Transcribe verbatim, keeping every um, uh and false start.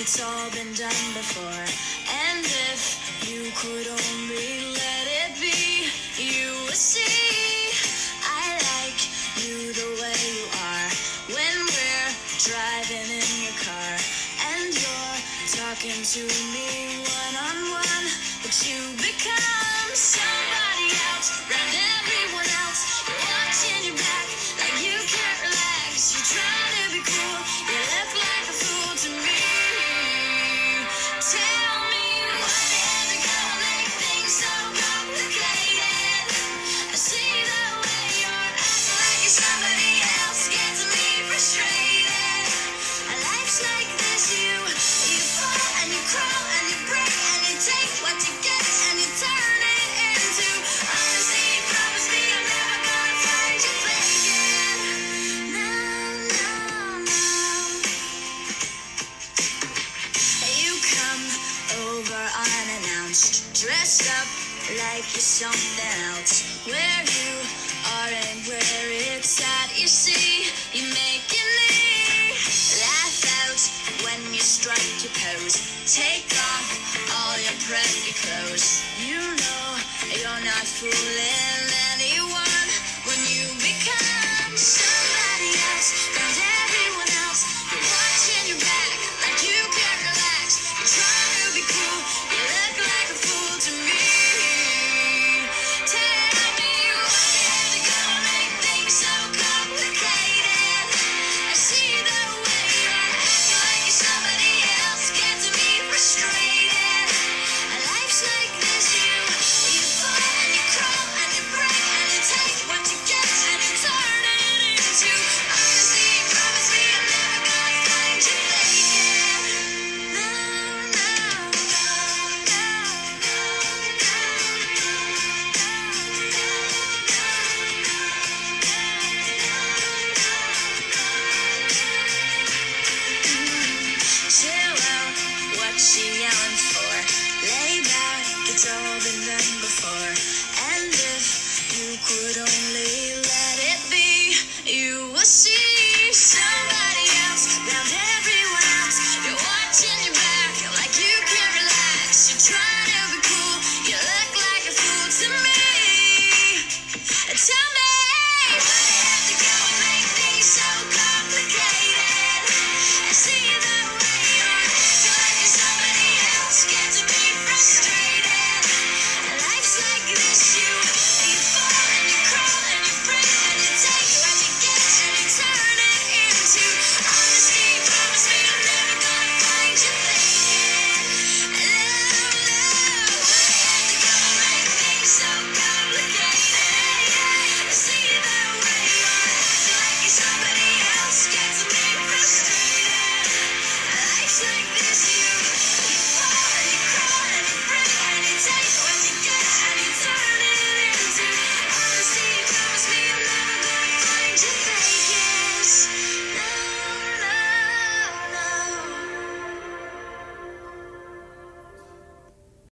it's all been done before. And if you could only let it be, you would see I like you the way you are. When we're driving in your car and you're talking to me one-on-one, but you become somebody else around everyone else. You're watching your back like you can't relax. You're trying to be cool, you look like a fool to me. Tell me why is it gonna make things so complicated? I see the way you're acting like you're somebody else, gets me frustrated. A life's like this, you you fall and you crawl and you break and you take what you get and you turn it into honesty. Promise me I'm never gonna find you faking. No, no, no. You come over unannounced, dressed up like you're something else. Where you are and where it's at, you see, you making me laugh out when you strike your pose. Take off all your pretty clothes. You know you're not fooling anyone when you become somebody else around everyone else. You're watching your back like you can't relax. You're trying to be cool, you look like a fool to me. Tell me why is it gonna make things so complicated? I see the way you're acting like you're somebody else, gets me frustrated. A life's like this, you you fall and you crawl and you break and you take what you get and you turn it into honesty. Promise me I'm never gonna find you faking. No, no, no, no, no, chill out, what she yelling for? Lay back, it's all been done before. And if you could only